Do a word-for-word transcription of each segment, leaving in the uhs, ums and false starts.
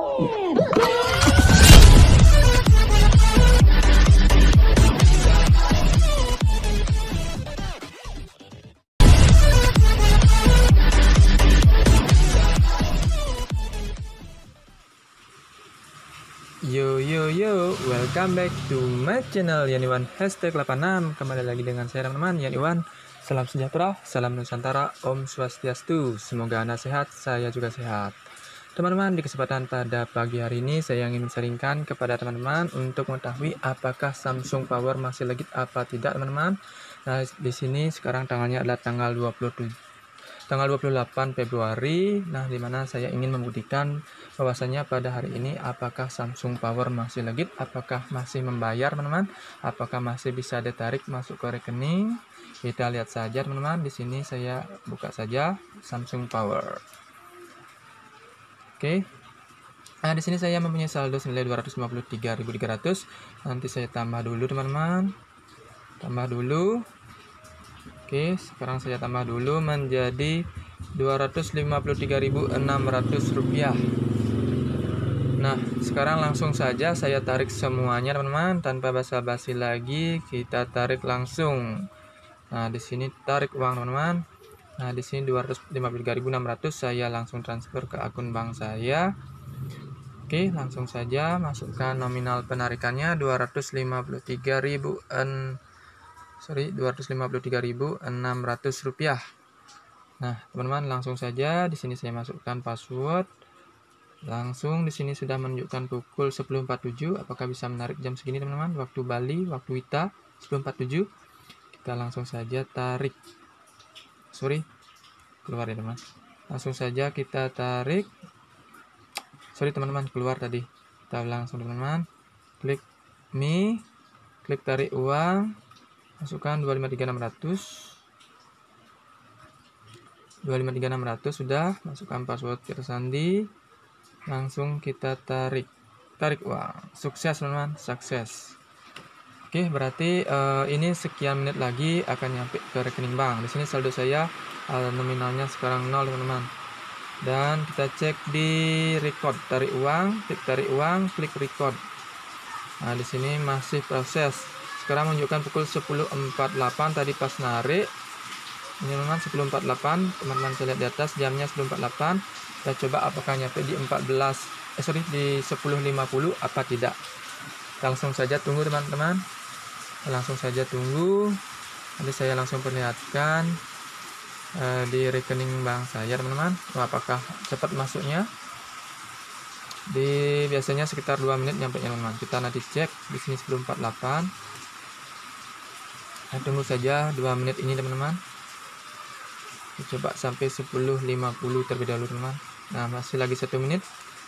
Yo yo yo, welcome back to my channel Yaniwan hashtag delapan enam. Kembali lagi dengan saya teman-teman Yaniwan. Salam sejahtera, salam Nusantara, Om Swastiastu. Semoga Anda sehat, saya juga sehat. Teman-teman, di kesempatan pada pagi hari ini saya ingin sharingkan kepada teman-teman untuk mengetahui apakah Samsung Power masih legit apa tidak teman-teman. Nah, di sini sekarang tanggalnya adalah tanggal dua puluh tujuh tanggal dua puluh delapan Februari. Nah, di mana saya ingin membuktikan bahwasanya pada hari ini apakah Samsung Power masih legit, apakah masih membayar teman-teman, apakah masih bisa ditarik masuk ke rekening. Kita lihat saja teman-teman. Di sini saya buka saja Samsung Power. Oke. Nah, di sini saya mempunyai saldo senilai dua ratus lima puluh tiga ribu tiga ratus. Nanti saya tambah dulu teman-teman. Tambah dulu. Oke, sekarang saya tambah dulu menjadi dua ratus lima puluh tiga ribu enam ratus rupiah. Nah, sekarang langsung saja saya tarik semuanya teman-teman, tanpa basa-basi lagi, kita tarik langsung. Nah, di sini tarik uang teman-teman. Nah, di sini dua ratus lima puluh tiga ribu enam ratus saya langsung transfer ke akun bank saya. Oke, langsung saja masukkan nominal penarikannya dua ratus lima puluh tiga ribu sorry dua ratus lima puluh tiga ribu enam ratus rupiah. Nah, teman-teman langsung saja di sini saya masukkan password. Langsung di sini sudah menunjukkan pukul sepuluh empat puluh tujuh. Apakah bisa menarik jam segini teman-teman? Waktu Bali, waktu Wita sepuluh empat puluh tujuh. Kita langsung saja tarik. Sorry, keluar ya teman. Langsung saja kita tarik. Sorry teman-teman, keluar tadi. Kita langsung teman-teman. Klik me, klik tarik uang. Masukkan dua lima tiga enam ratus. dua lima tiga enam ratus sudah, masukkan password tersandi. Langsung kita tarik. Tarik uang. Sukses teman-teman, sukses. Oke, berarti uh, ini sekian menit lagi akan nyampe ke rekening bank. Di sini saldo saya uh, nominalnya sekarang nol teman-teman. Dan kita cek di record, tarik uang, klik tarik uang, klik record. Nah, di sini masih proses. Sekarang menunjukkan pukul sepuluh empat puluh delapan tadi pas narik. Ini teman-teman sepuluh empat puluh delapan, teman-teman saya lihat di atas jamnya sepuluh empat puluh delapan. Kita coba apakah nyampe di empat belas eh sorry di sepuluh lima puluh apa tidak. Langsung saja tunggu teman-teman. Langsung saja tunggu. Nanti saya langsung perlihatkan eh, di rekening bank saya teman-teman. Apakah cepat masuknya? Di biasanya sekitar dua menit nyampe teman-teman. Kita nanti cek di sini sepuluh empat puluh delapan. Nah, tunggu saja dua menit ini teman-teman. Coba sampai sepuluh lima puluh terlebih dahulu teman-teman. Nah, masih lagi satu menit.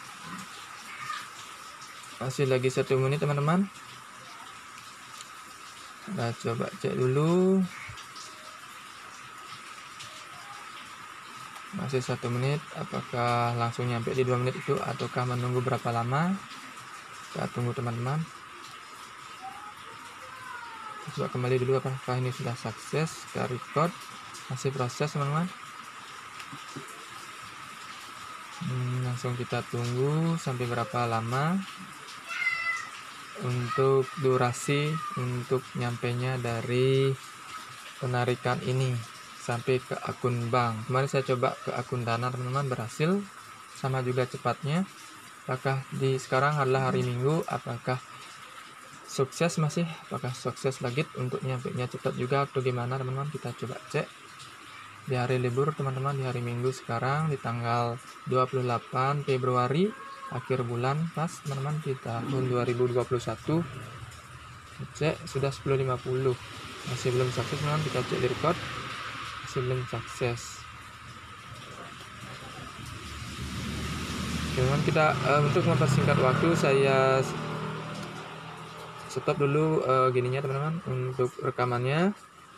Masih lagi satu menit teman-teman. Nah, coba cek dulu. Masih satu menit. Apakah langsung nyampe di dua menit itu ataukah menunggu berapa lama? Kita tunggu teman-teman. Coba kembali dulu apakah ini sudah sukses. Kita record. Masih proses teman-teman. Hmm, langsung kita tunggu sampai berapa lama untuk durasi untuk nyampenya dari penarikan ini sampai ke akun bank. Kemarin saya coba ke akun Dana teman-teman, berhasil, sama juga cepatnya. Apakah di sekarang adalah hari Minggu, apakah sukses masih, apakah sukses lagi untuk nyampenya cepat juga atau gimana teman-teman? Kita coba cek di hari libur teman-teman, di hari Minggu sekarang di tanggal dua puluh delapan Februari, akhir bulan pas teman-teman di tahun dua ribu dua puluh satu. Cek sudah sepuluh lima puluh, masih belum sukses teman-teman. Kita cek di record, masih belum sukses teman-teman. Kita uh, untuk mempersingkat waktu saya stop dulu uh, gininya teman-teman untuk rekamannya.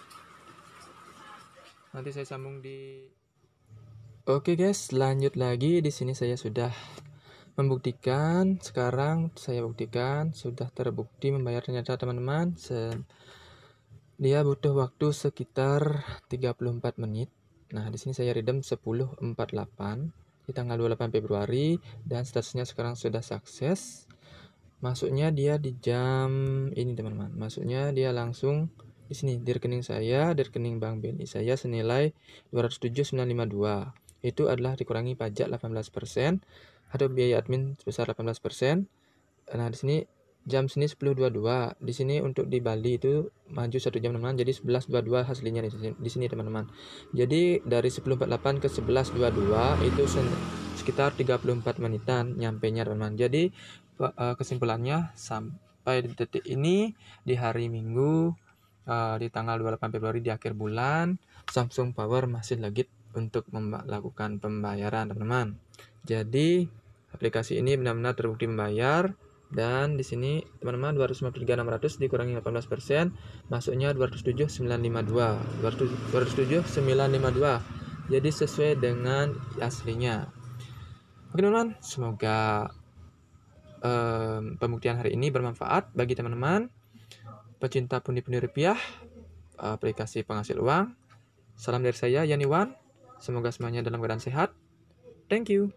Nanti saya sambung di. Oke guys, lanjut lagi. Di sini saya sudah membuktikan. Sekarang saya buktikan sudah terbukti membayar ternyata teman-teman. Dia butuh waktu sekitar tiga puluh empat menit. Nah, di sini saya redeem sepuluh empat puluh delapan. di tanggal dua puluh delapan Februari dan statusnya sekarang sudah sukses. Masuknya dia di jam ini teman-teman. Masuknya dia langsung di sini di rekening saya, di rekening Bank B N I saya senilai dua ratus tujuh ribu sembilan ratus lima puluh dua. Itu adalah dikurangi pajak delapan belas persen atau biaya admin sebesar delapan belas persen. Nah, di sini jam sini sepuluh dua puluh dua. Di sini untuk di Bali itu maju satu jam teman-teman. Jadi sebelas dua puluh dua hasilnya di sini, di sini teman-teman. Jadi dari sepuluh empat puluh delapan ke sebelas dua puluh dua itu sekitar tiga puluh empat menitan nyampenya teman-teman. Jadi kesimpulannya sampai di detik ini di hari Minggu di tanggal dua puluh delapan Februari di akhir bulan Samsung Power masih legit untuk melakukan pembayaran teman-teman. Jadi aplikasi ini benar-benar terbukti membayar. Dan di sini teman-teman dua ratus lima puluh tiga ribu enam ratus dikurangi delapan belas persen masuknya dua ratus tujuh ribu sembilan ratus lima puluh dua. dua ratus tujuh ribu sembilan ratus lima puluh dua. Jadi sesuai dengan aslinya. Oke teman-teman, semoga um, pembuktian hari ini bermanfaat bagi teman-teman pecinta pundi-pundi rupiah, aplikasi penghasil uang. Salam dari saya Yani Wan. Semoga semuanya dalam keadaan sehat. Thank you.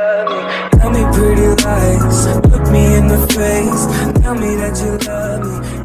Tell me pretty lies, look me in the face, tell me that you love me.